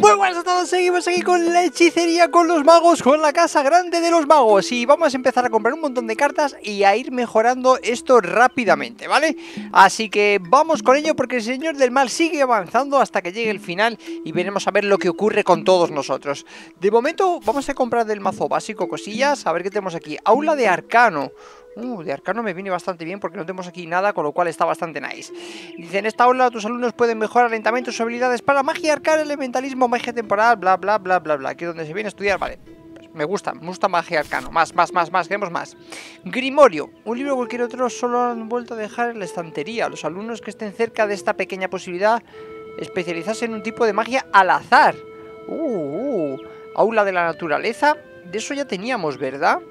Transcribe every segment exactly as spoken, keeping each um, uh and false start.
Muy buenas a todos, seguimos aquí con la hechicería, con los magos, con la casa grande de los magos. Y vamos a empezar a comprar un montón de cartas y a ir mejorando esto rápidamente, ¿vale? Así que vamos con ello porque el señor del mal sigue avanzando hasta que llegue el final y veremos a ver lo que ocurre con todos nosotros. De momento vamos a comprar del mazo básico cosillas, a ver qué tenemos aquí. Aula de Arcano. Uh, de Arcano me viene bastante bien porque no tenemos aquí nada, con lo cual está bastante nice. Dice, en esta aula tus alumnos pueden mejorar lentamente sus habilidades para magia arcana, elementalismo, magia temporal, bla, bla, bla, bla, bla. Aquí es donde se viene a estudiar, vale. Pues me gusta, me gusta magia arcano. Más, más, más, más, queremos más. Grimorio, un libro o cualquier otro solo han vuelto a dejar en la estantería. Los alumnos que estén cerca de esta pequeña posibilidad especializarse en un tipo de magia al azar. Uh, uh, aula de la naturaleza, de eso ya teníamos, ¿verdad?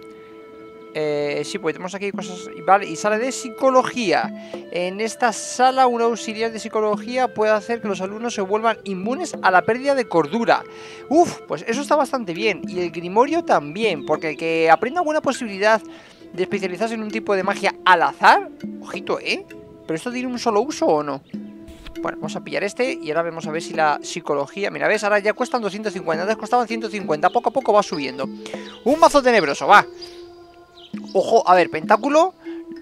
Eh, sí, pues tenemos aquí cosas. Vale, y sala de psicología. En esta sala, un auxiliar de psicología puede hacer que los alumnos se vuelvan inmunes a la pérdida de cordura. Uf, pues eso está bastante bien. Y el grimorio también, porque el que aprenda alguna posibilidad de especializarse en un tipo de magia al azar. Ojito, ¿eh? ¿Pero esto tiene un solo uso o no? Bueno, vamos a pillar este y ahora vamos a ver si la psicología... Mira, ves, ahora ya cuestan doscientos cincuenta. Antes costaban ciento cincuenta, poco a poco va subiendo. Un mazo tenebroso, va. Ojo, a ver, pentáculo.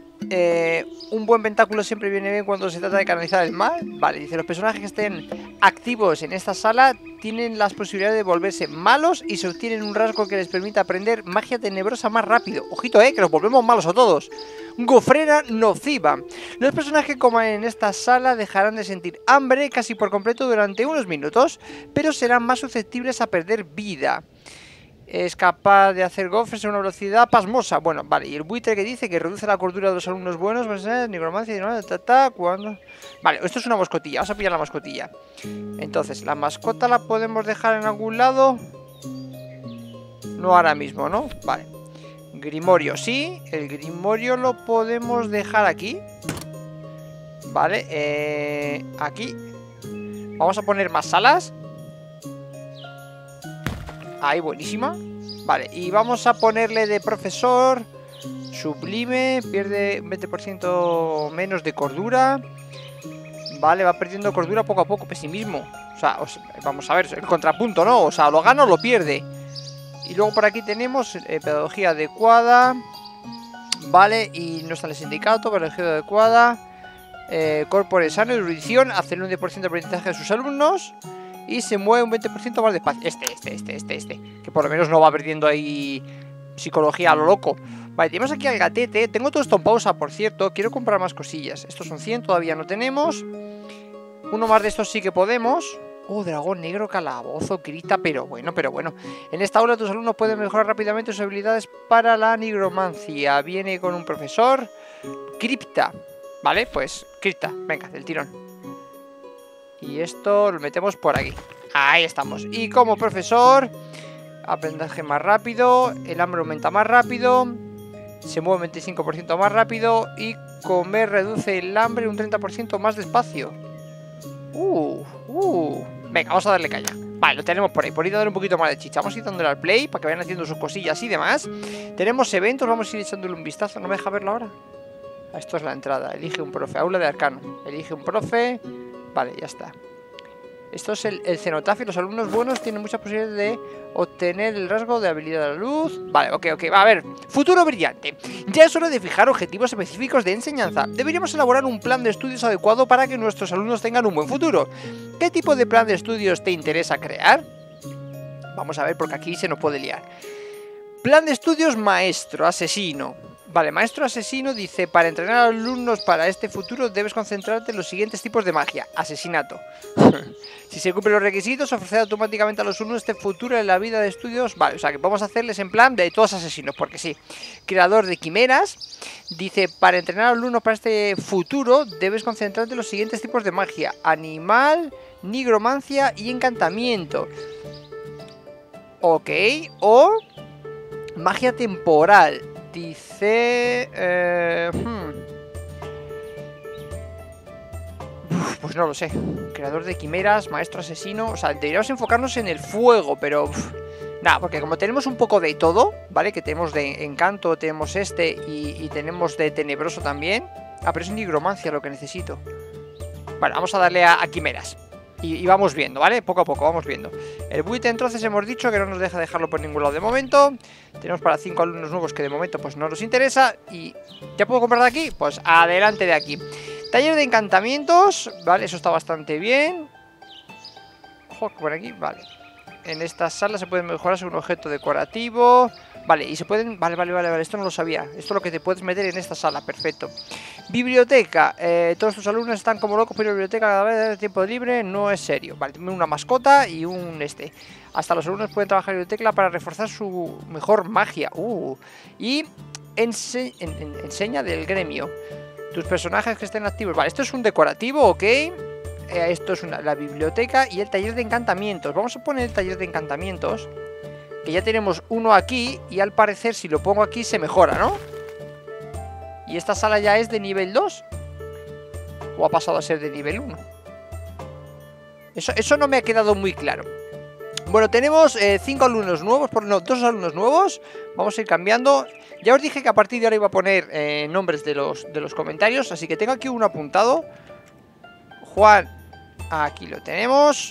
eh, Un buen pentáculo siempre viene bien cuando se trata de canalizar el mal. Vale, dice, los personajes que estén activos en esta sala tienen las posibilidades de volverse malos y se obtienen un rasgo que les permite aprender magia tenebrosa más rápido. Ojito, eh, que nos volvemos malos a todos. Gofrera nociva. Los personajes que coman en esta sala dejarán de sentir hambre casi por completo durante unos minutos, pero serán más susceptibles a perder vida. Es capaz de hacer gofres a una velocidad pasmosa. Bueno, vale, y el buitre que dice que reduce la cordura de los alumnos buenos, pues, eh, nigromancia y no, ta, ta, cuando... Vale, esto es una mascotilla, vamos a pillar la mascotilla. Entonces, la mascota la podemos dejar en algún lado. No ahora mismo, ¿no? Vale. Grimorio, sí, el grimorio lo podemos dejar aquí. Vale, eh... aquí. Vamos a poner más salas. Ahí, buenísima. Vale, y vamos a ponerle de profesor sublime. Pierde un veinte por ciento menos de cordura. Vale, va perdiendo cordura poco a poco. Pesimismo. O sea, os, vamos a ver, el contrapunto, ¿no? O sea, lo gana o lo pierde. Y luego por aquí tenemos eh, pedagogía adecuada. Vale, y no está en el sindicato. Pedagogía adecuada. eh, Corpore sano, erudición. Hacer un diez por ciento de aprendizaje de sus alumnos. Y se mueve un veinte por ciento más despacio. Este, este, este, este, este. Que por lo menos no va perdiendo ahí psicología a lo loco. Vale, tenemos aquí al gatete. Tengo todo esto en pausa, por cierto. Quiero comprar más cosillas. Estos son cien, todavía no tenemos. Uno más de estos sí que podemos. Oh, dragón negro, calabozo, grita. Pero bueno, pero bueno. En esta aula tus alumnos pueden mejorar rápidamente sus habilidades para la nigromancia. Viene con un profesor. Cripta. Vale, pues cripta. Venga, del tirón. Y esto lo metemos por aquí. Ahí estamos. Y como profesor, aprendizaje más rápido. El hambre aumenta más rápido. Se mueve un veinticinco por ciento más rápido. Y comer reduce el hambre un treinta por ciento más despacio. Uh, uh. Venga, vamos a darle caña. Vale, lo tenemos por ahí. Por ahí darle un poquito más de chicha. Vamos a ir dándole al play para que vayan haciendo sus cosillas y demás. Tenemos eventos, vamos a ir echándole un vistazo. ¿No me deja verlo ahora? Esto es la entrada. Elige un profe. Aula de Arcano. Elige un profe. Vale, ya está. Esto es el, el cenotafio. Los alumnos buenos tienen muchas posibilidades de obtener el rasgo de habilidad de la luz. Vale, ok, ok. Va a ver. Futuro brillante. Ya es hora de fijar objetivos específicos de enseñanza. Deberíamos elaborar un plan de estudios adecuado para que nuestros alumnos tengan un buen futuro. ¿Qué tipo de plan de estudios te interesa crear? Vamos a ver, porque aquí se nos puede liar. Plan de estudios maestro, asesino. Vale, maestro asesino dice, para entrenar a alumnos para este futuro debes concentrarte en los siguientes tipos de magia. Asesinato. Si se cumplen los requisitos, ofrecer automáticamente a los alumnos este futuro en la vida de estudios. Vale, o sea que vamos a hacerles en plan de todos asesinos, porque sí. Creador de quimeras. Dice, para entrenar a alumnos para este futuro debes concentrarte en los siguientes tipos de magia. Animal, nigromancia y encantamiento. Ok, o magia temporal. Dice... Eh, hmm. Uf, pues no lo sé. Creador de quimeras, maestro asesino. O sea, deberíamos enfocarnos en el fuego, pero... Uf, nada, porque como tenemos un poco de todo, ¿vale? Que tenemos de encanto, tenemos este y, y tenemos de tenebroso también. Ah, pero es nigromancia lo que necesito. Vale, vamos a darle a, a quimeras. Y, y vamos viendo, ¿vale? Poco a poco, vamos viendo. El buite entonces hemos dicho que no nos deja dejarlo por ningún lado de momento. Tenemos para cinco alumnos nuevos que de momento pues no nos interesa. Y ¿ya puedo comprar de aquí? Pues adelante de aquí. Taller de encantamientos, vale, eso está bastante bien. Ojo, por aquí, vale. En esta sala se puede mejorar un objeto decorativo. Vale, y se pueden... Vale, vale, vale, vale, esto no lo sabía. Esto es lo que te puedes meter en esta sala, perfecto. Biblioteca, eh, todos tus alumnos están como locos, pero la biblioteca cada vez de tiempo libre no es serio. Vale, tiene una mascota y un este. Hasta los alumnos pueden trabajar en biblioteca para reforzar su mejor magia. Uh, y ense en en enseña del gremio. Tus personajes que estén activos. Vale, esto es un decorativo, ok. Eh, esto es una, la biblioteca y el taller de encantamientos. Vamos a poner el taller de encantamientos, que ya tenemos uno aquí. Y al parecer si lo pongo aquí se mejora, ¿no? ¿Y esta sala ya es de nivel dos? ¿O ha pasado a ser de nivel uno? Eso, eso no me ha quedado muy claro. Bueno, tenemos cinco eh, alumnos nuevos, por no, dos alumnos nuevos. Vamos a ir cambiando. Ya os dije que a partir de ahora iba a poner eh, nombres de los, de los comentarios. Así que tengo aquí uno apuntado. Juan, aquí lo tenemos.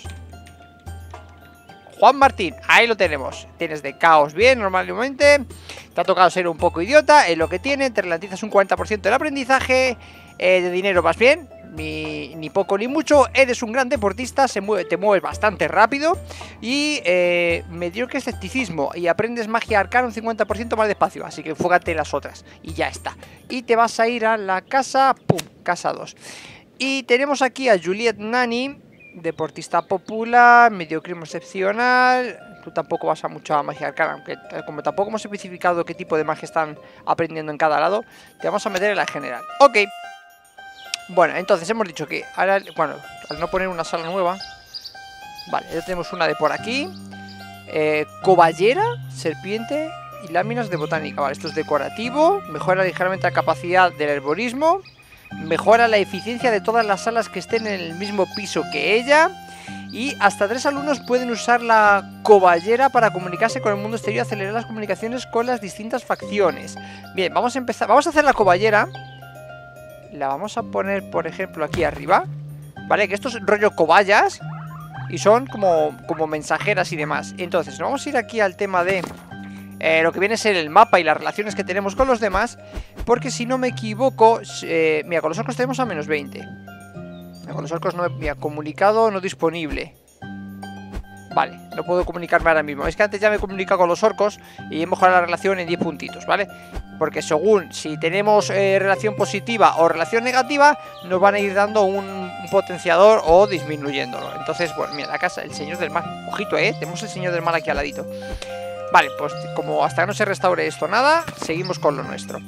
Juan Martín, ahí lo tenemos. Tienes de caos bien, normalmente. Te ha tocado ser un poco idiota, es lo que tiene. Te ralentizas un cuarenta por ciento del aprendizaje. eh, De dinero vas bien, ni, ni poco ni mucho. Eres un gran deportista, se mueve, te mueves bastante rápido. Y eh, mediocre escepticismo. Y aprendes magia arcana un cincuenta por ciento más despacio. Así que enfócate en las otras. Y ya está. Y te vas a ir a la casa, pum, casa dos. Y tenemos aquí a Juliet Nani, deportista popular, mediocrismo excepcional. Tú tampoco vas a mucha magia arcana, aunque como tampoco hemos especificado qué tipo de magia están aprendiendo en cada lado, te vamos a meter en la general. Ok. Bueno, entonces hemos dicho que ahora, bueno, al no poner una sala nueva, vale, ya tenemos una de por aquí. eh, Coballera, serpiente y láminas de botánica. Vale, esto es decorativo. Mejora ligeramente la capacidad del herborismo. Mejora la eficiencia de todas las salas que estén en el mismo piso que ella. Y hasta tres alumnos pueden usar la coballera para comunicarse con el mundo exterior y acelerar las comunicaciones con las distintas facciones. Bien, vamos a empezar. Vamos a hacer la coballera. La vamos a poner, por ejemplo, aquí arriba. Vale, que esto es rollo cobayas. Y son como, como mensajeras y demás. Entonces, vamos a ir aquí al tema de Eh, lo que viene a ser el mapa y las relaciones que tenemos con los demás. Porque si no me equivoco, eh, mira, con los orcos tenemos a menos veinte. Mira, con los orcos no, mira, comunicado no disponible. Vale, no puedo comunicarme ahora mismo. Es que antes ya me he comunicado con los orcos y he mejorado la relación en diez puntitos, ¿vale? Porque según si tenemos eh, relación positiva o relación negativa, nos van a ir dando un, un potenciador o disminuyéndolo. Entonces, bueno, mira, la casa, el señor del mal. Ojito, eh, tenemos el señor del mal aquí al ladito. Vale, pues como hasta que no se restaure esto nada, seguimos con lo nuestro.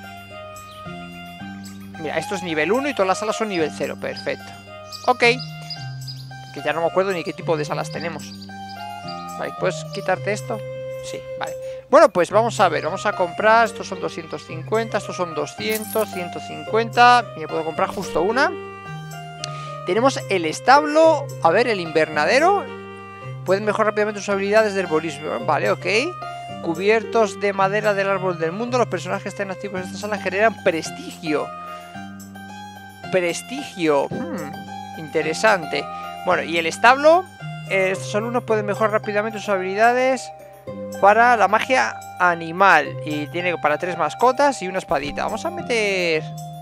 Mira, esto es nivel uno y todas las salas son nivel cero, perfecto. Ok. Que ya no me acuerdo ni qué tipo de salas tenemos. Vale, ¿puedes quitarte esto? Sí, vale. Bueno, pues vamos a ver, vamos a comprar. Estos son doscientos cincuenta, estos son doscientos, ciento cincuenta. Y me puedo comprar justo una. Tenemos el establo. A ver, el invernadero. Pueden mejorar rápidamente sus habilidades de herborismo. Vale, ok. Cubiertos de madera del árbol del mundo. Los personajes que estén activos en esta sala generan prestigio. Prestigio. Hmm, interesante. Bueno, y el establo. Eh, estos alumnos pueden mejorar rápidamente sus habilidades para la magia animal. Y tiene para tres mascotas y una espadita. Vamos a meter...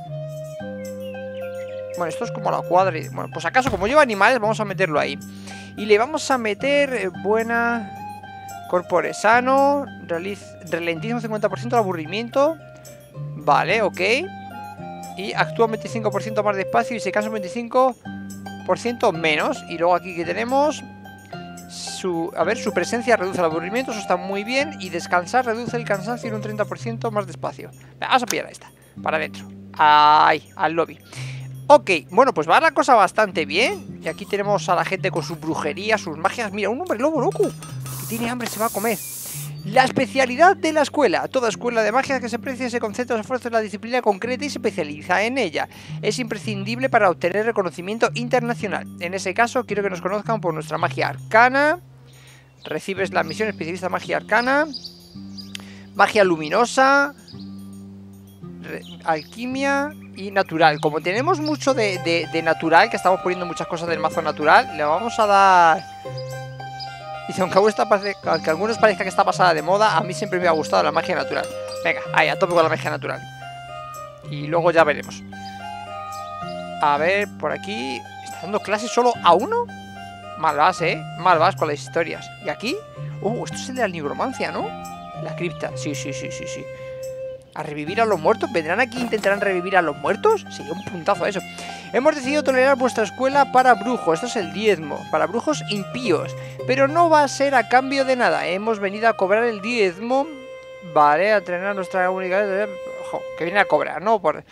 Bueno, esto es como la cuadra. Bueno, pues acaso como lleva animales, vamos a meterlo ahí. Y le vamos a meter eh, buena... Corpore sano. Ralentiza un cincuenta por ciento el aburrimiento. Vale, ok. Y actúa un veinticinco por ciento más despacio y se cansa un veinticinco por ciento menos. Y luego aquí que tenemos... Su, a ver, su presencia reduce el aburrimiento, eso está muy bien. Y descansar reduce el cansancio en un treinta por ciento más despacio. Vamos a pillar esta, para adentro. Ahí, al lobby. Ok, bueno, pues va la cosa bastante bien. Y aquí tenemos a la gente con sus brujerías, sus magias. Mira, un hombre lobo loco que tiene hambre, se va a comer. La especialidad de la escuela. Toda escuela de magia que se precie se concentra los esfuerzos en la disciplina concreta y se especializa en ella. Es imprescindible para obtener reconocimiento internacional. En ese caso, quiero que nos conozcan por nuestra magia arcana. Recibes la misión especialista magia arcana. Magia luminosa. Alquimia. y natural. Como tenemos mucho de, de, de natural, que estamos poniendo muchas cosas del mazo natural, le vamos a dar... Dice, aunque, aunque a algunos parezca que está pasada de moda, a mí siempre me ha gustado la magia natural. Venga, ahí, a tope con la magia natural. Y luego ya veremos. A ver, por aquí... ¿Está dando clases solo a uno? Mal vas, ¿eh? Mal vas con las historias. ¿Y aquí? Oh, esto es el de la nigromancia, ¿no? La cripta. Sí, sí, sí, sí, sí. ¿A revivir a los muertos? ¿Vendrán aquí e intentarán revivir a los muertos? Sería un puntazo eso. Hemos decidido tolerar vuestra escuela para brujos. Esto es el diezmo. Para brujos impíos. Pero no va a ser a cambio de nada. Hemos venido a cobrar el diezmo. Vale, a entrenar nuestra única... Ojo, que viene a cobrar, ¿no? Por...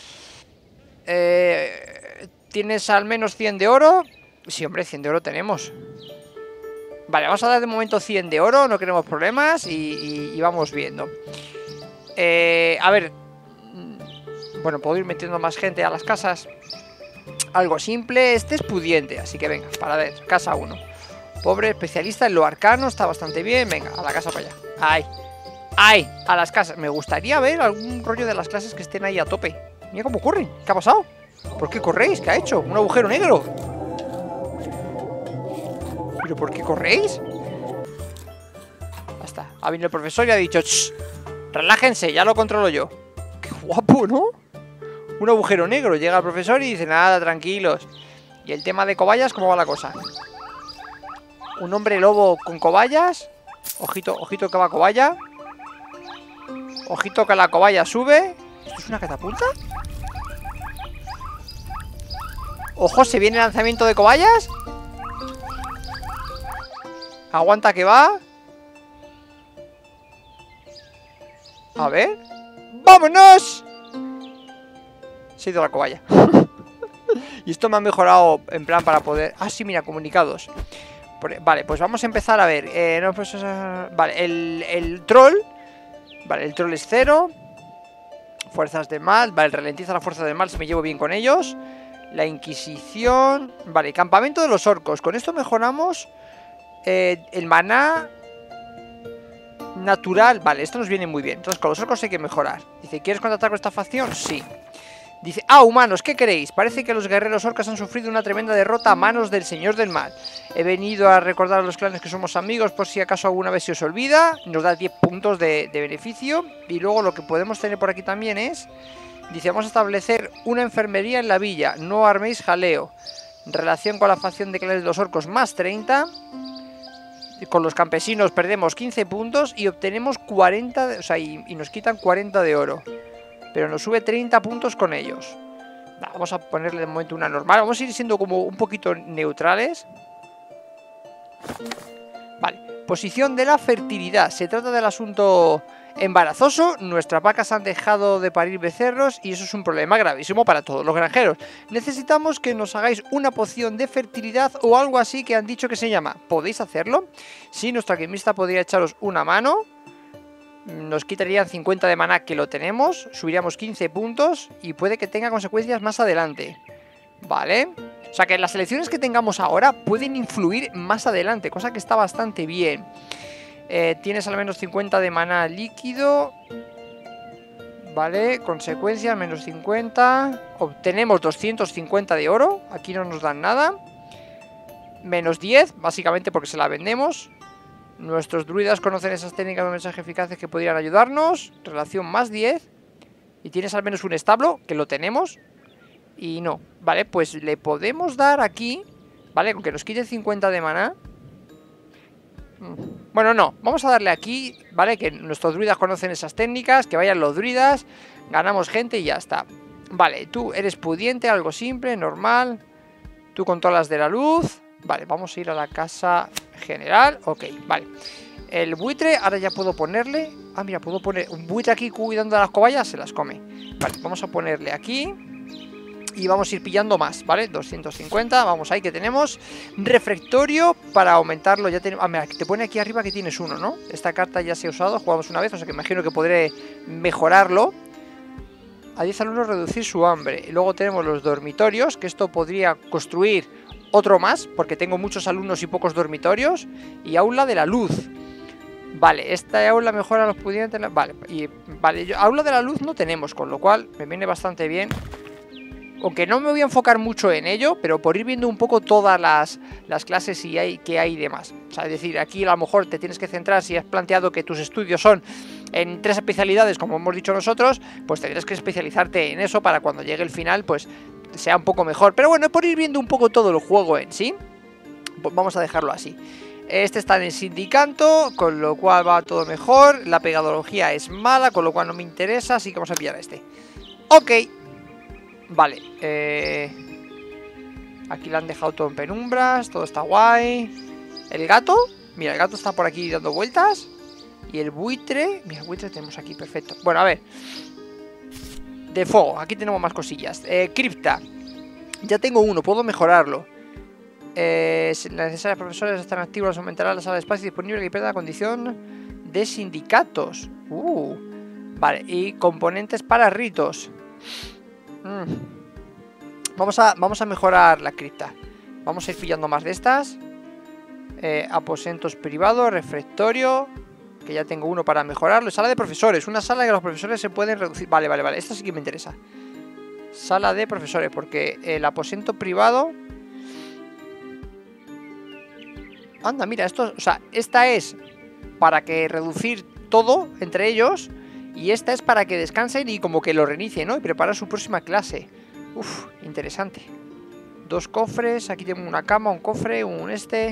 Eh... ¿Tienes al menos cien de oro? Sí, hombre, cien de oro tenemos. Vale, vamos a dar de momento cien de oro. No queremos problemas y, y, y vamos viendo. Eh, a ver. Bueno, puedo ir metiendo más gente a las casas. Algo simple. Este es pudiente, así que venga, para ver. Casa uno. Pobre especialista en lo arcano. Está bastante bien. Venga, a la casa para allá. ¡Ay! ¡Ay! A las casas. Me gustaría ver algún rollo de las clases que estén ahí a tope. Mira cómo corren. ¿Qué ha pasado? ¿Por qué corréis? ¿Qué ha hecho? ¿Un agujero negro? ¿Pero por qué corréis? Ya está. Ha venido el profesor y ha dicho... Shh, relájense, ya lo controlo yo. Qué guapo, ¿no? Un agujero negro. Llega el profesor y dice... Nada, tranquilos. ¿Y el tema de cobayas? ¿Cómo va la cosa? Un hombre lobo con cobayas. Ojito, ojito que va cobaya. Ojito que la cobaya sube. ¿Esto es una catapulta? Ojo, se viene el lanzamiento de cobayas. Aguanta que va. A ver. ¡Vámonos! Se ha ido la cobaya. Y esto me ha mejorado en plan para poder... Ah, sí, mira, comunicados. Vale, pues vamos a empezar a ver. eh, no, pues, Vale, el, el troll. Vale, el troll es cero. Fuerzas de mal. Vale, ralentiza la fuerza del mal si me llevo bien con ellos. La Inquisición. Vale, campamento de los orcos. Con esto mejoramos eh, el maná natural. Vale, esto nos viene muy bien. Entonces con los orcos hay que mejorar. Dice, ¿quieres contactar con esta facción? Sí. Dice, ah, humanos, ¿qué queréis? Parece que los guerreros orcas han sufrido una tremenda derrota a manos del señor del mal. He venido a recordar a los clanes que somos amigos por si acaso alguna vez se os olvida. Nos da diez puntos de, de beneficio. Y luego lo que podemos tener por aquí también es... Dice, vamos a establecer una enfermería en la villa. No arméis jaleo. Relación con la facción de clanes de los orcos más treinta. Con los campesinos perdemos quince puntos y obtenemos cuarenta, de, o sea, y, y nos quitan cuarenta de oro. Pero nos sube treinta puntos con ellos. Vamos a ponerle de momento una normal. Vamos a ir siendo como un poquito neutrales. Vale, posición de la fertilidad. Se trata del asunto embarazoso. Nuestras vacas han dejado de parir becerros y eso es un problema gravísimo para todos los granjeros. Necesitamos que nos hagáis una poción de fertilidad o algo así que han dicho que se llama. ¿Podéis hacerlo? Sí, nuestra alquimista podría echaros una mano. Nos quitarían cincuenta de maná, que lo tenemos. Subiríamos quince puntos y puede que tenga consecuencias más adelante. Vale. O sea que las elecciones que tengamos ahora pueden influir más adelante, cosa que está bastante bien. Eh, tienes al menos cincuenta de maná líquido. Vale, consecuencias, menos cincuenta. Obtenemos doscientos cincuenta de oro. Aquí no nos dan nada. Menos diez, básicamente porque se la vendemos. Nuestros druidas conocen esas técnicas de mensaje eficaces que podrían ayudarnos. Relación más diez. Y tienes al menos un establo, que lo tenemos. Y no, vale, pues le podemos dar aquí. Vale, con que nos quite cincuenta de maná. Bueno, no, vamos a darle aquí. Vale, que nuestros druidas conocen esas técnicas. Que vayan los druidas. Ganamos gente y ya está. Vale, tú eres pudiente, algo simple, normal. Tú controlas de la luz. Vale, vamos a ir a la casa general. Ok, vale. El buitre, ahora ya puedo ponerle... Ah, mira, puedo poner un buitre aquí cuidando de las cobayas. Se las come. Vale, vamos a ponerle aquí. Y vamos a ir pillando más, ¿vale? doscientos cincuenta, vamos ahí que tenemos. Refractorio para aumentarlo. Ya tenemos... Ah, mira, te pone aquí arriba que tienes uno, ¿no? Esta carta ya se ha usado, jugamos una vez. O sea que imagino que podré mejorarlo. A diez alumnos reducir su hambre. Y luego tenemos los dormitorios, que esto podría construir otro más, porque tengo muchos alumnos y pocos dormitorios. Y aula de la luz. Vale, esta aula mejora a los pudientes. Vale, y vale, yo, aula de la luz no tenemos, con lo cual me viene bastante bien. Aunque no me voy a enfocar mucho en ello, pero por ir viendo un poco todas las, las clases y hay, que hay y demás. O sea, es decir, aquí a lo mejor te tienes que centrar, si has planteado que tus estudios son en tres especialidades, como hemos dicho nosotros, pues tendrás que especializarte en eso para cuando llegue el final, pues sea un poco mejor. Pero bueno, por ir viendo un poco todo el juego en sí, pues vamos a dejarlo así. Este está en el sindicato, con lo cual va todo mejor. La pegadología es mala, con lo cual no me interesa, así que vamos a pillar a este. Ok. Vale, eh... aquí le han dejado todo en penumbras, todo está guay. El gato, mira, el gato está por aquí dando vueltas. Y el buitre, mira, el buitre tenemos aquí, perfecto. Bueno, a ver. De fuego, aquí tenemos más cosillas. eh, Cripta, ya tengo uno, puedo mejorarlo. eh, Si las necesarias profesores están activos, aumentará la sala de espacio disponible que pierda la condición de sindicatos. Uh, vale, y componentes para ritos. Mm. Vamos a, vamos a mejorar la cripta. Vamos a ir pillando más de estas. eh, Aposentos privados, refectorio, que ya tengo uno para mejorarlo. Sala de profesores, una sala que los profesores se pueden reducir. Vale, vale, vale, esta sí que me interesa. Sala de profesores, porque el aposento privado... Anda, mira, esto, o sea, esta es para que reducir todo entre ellos. Y esta es para que descansen y como que lo reinicien, ¿no? Y preparar su próxima clase. Uf, interesante. Dos cofres, aquí tengo una cama, un cofre, un este.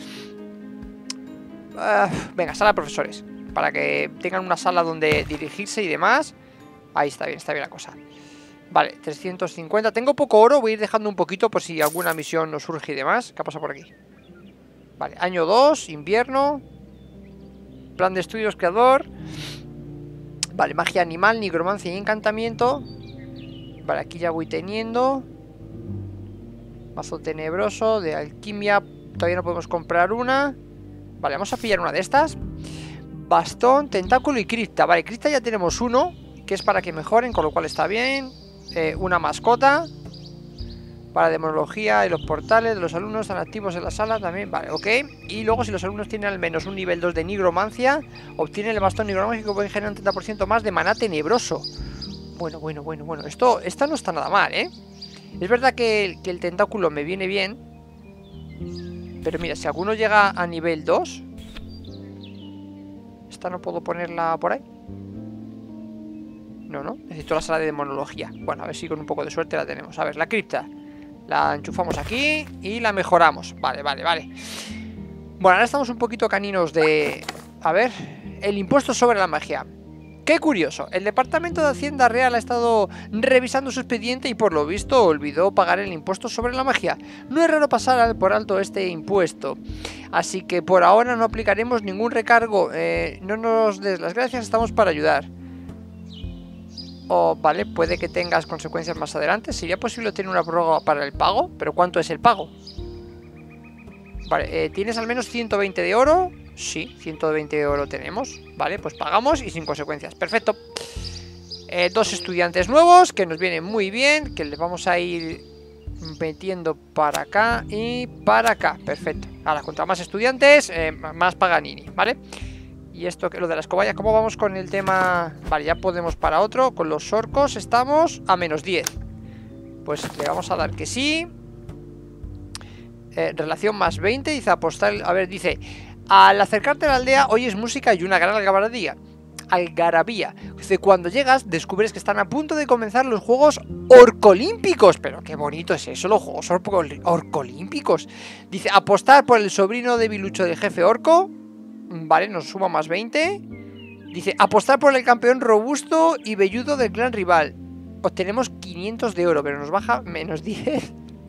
Uh, venga, sala de profesores. Para que tengan una sala donde dirigirse y demás. Ahí está bien, está bien la cosa. Vale, trescientos cincuenta. Tengo poco oro, voy a ir dejando un poquito por si alguna misión nos surge y demás. ¿Qué ha pasado por aquí? Vale, año dos, invierno. Plan de estudios creador. Vale, magia animal, nigromancia y encantamiento. Vale, aquí ya voy teniendo. Mazo tenebroso, de alquimia. Todavía no podemos comprar una. Vale, vamos a pillar una de estas. Bastón, tentáculo y cripta. Vale, cripta ya tenemos uno, que es para que mejoren, con lo cual está bien. eh, Una mascota para demonología y los portales de los alumnos están activos en la sala también. Vale, ok. Y luego si los alumnos tienen al menos un nivel dos de nigromancia, obtienen el bastón nigromágico que pueden generar un treinta por ciento más de maná tenebroso. Bueno, bueno, bueno, bueno. Esto, esta no está nada mal, ¿eh? Es verdad que el, que el tentáculo me viene bien. Pero mira, si alguno llega a nivel dos... Esta no puedo ponerla por ahí. No, no. Necesito la sala de demonología. Bueno, a ver si con un poco de suerte la tenemos. A ver, la cripta. La enchufamos aquí y la mejoramos. Vale, vale, vale. Bueno, ahora estamos un poquito caninos de... A ver, el impuesto sobre la magia. Qué curioso, el Departamento de Hacienda Real ha estado revisando su expediente y por lo visto olvidó pagar el impuesto sobre la magia. No es raro pasar por alto este impuesto, así que por ahora no aplicaremos ningún recargo. eh, No nos des las gracias, estamos para ayudar. Oh, vale, puede que tengas consecuencias más adelante. ¿Sería posible tener una prórroga para el pago? ¿Pero cuánto es el pago? Vale, eh, ¿tienes al menos ciento veinte de oro? Sí, ciento veinte de oro tenemos. Vale, pues pagamos y sin consecuencias. Perfecto. eh, Dos estudiantes nuevos, que nos vienen muy bien, que les vamos a ir metiendo para acá y para acá. Perfecto. Ahora, contra más estudiantes, eh, más Paganini, ¿vale? Y esto que lo de las cobayas, ¿cómo vamos con el tema? Vale, ya podemos para otro. Con los orcos estamos a menos diez. Pues le vamos a dar que sí. eh, Relación más veinte, dice apostar. A ver, dice: al acercarte a la aldea oyes música y una gran algarabía. Algarabía. Dice: cuando llegas descubres que están a punto de comenzar los Juegos Orcolímpicos. Pero qué bonito es eso, los Juegos Orcolímpicos. Dice: apostar por el sobrino de Bilucho del jefe orco. Vale, nos suma más veinte. Dice: apostar por el campeón robusto y velludo del clan rival. Obtenemos quinientos de oro, pero nos baja menos diez.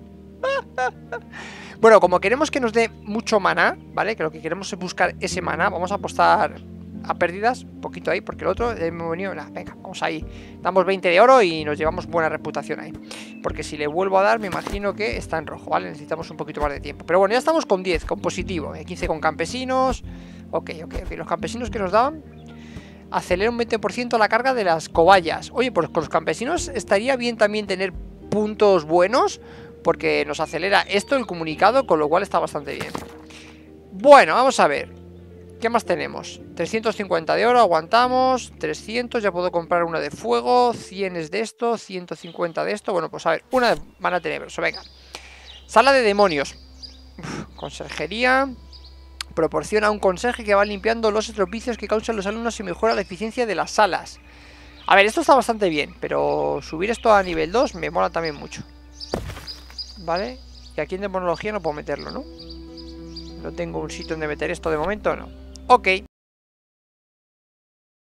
Bueno, como queremos que nos dé mucho maná, ¿vale? Que lo que queremos es buscar ese maná. Vamos a apostar a pérdidas, un poquito ahí, porque el otro hemos venido... Nah, venga, vamos ahí. Damos veinte de oro y nos llevamos buena reputación ahí. Porque si le vuelvo a dar, me imagino que está en rojo, ¿vale? Necesitamos un poquito más de tiempo. Pero bueno, ya estamos con diez, con positivo. ¿eh? quince con campesinos. Ok, ok, ok. Los campesinos que nos daban... Acelera un veinte por ciento la carga de las cobayas. Oye, pues con los campesinos estaría bien también tener puntos buenos, porque nos acelera esto el comunicado, con lo cual está bastante bien. Bueno, vamos a ver. ¿Qué más tenemos? trescientos cincuenta de oro, aguantamos. trescientos, ya puedo comprar una de fuego. cien es de esto, ciento cincuenta de esto. Bueno, pues a ver, una de mana tenebroso, venga. Sala de demonios. Uf, conserjería. Proporciona un conserje que va limpiando los estropicios que causan los alumnos y mejora la eficiencia de las salas. A ver, esto está bastante bien, pero subir esto a nivel dos me mola también mucho. Vale, y aquí en demonología no puedo meterlo, ¿no? No tengo un sitio donde meter esto de momento, no. Ok.